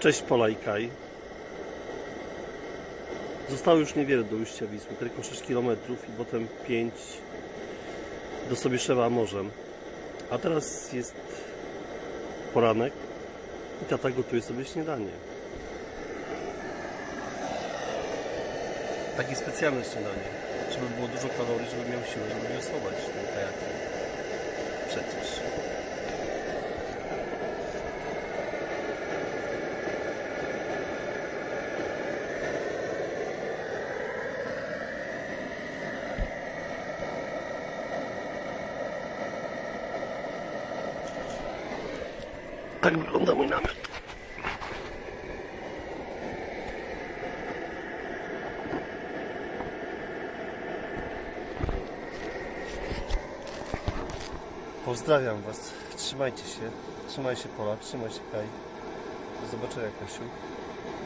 Cześć Pola i Kaj. Zostało już niewiele do ujścia Wisły, tylko 6 km i potem 5 do Sobieszewa morzem. A teraz jest poranek i tata gotuje sobie śniadanie. Takie specjalne śniadanie, żeby było dużo kalorii, żeby miał siłę, żeby wiosłować tym kajakiem. Przecież. Tak wygląda mój namiot. Pozdrawiam Was. Trzymajcie się. Trzymaj się Pola, trzymaj się Kaj. Do zobaczenia, Kasiu.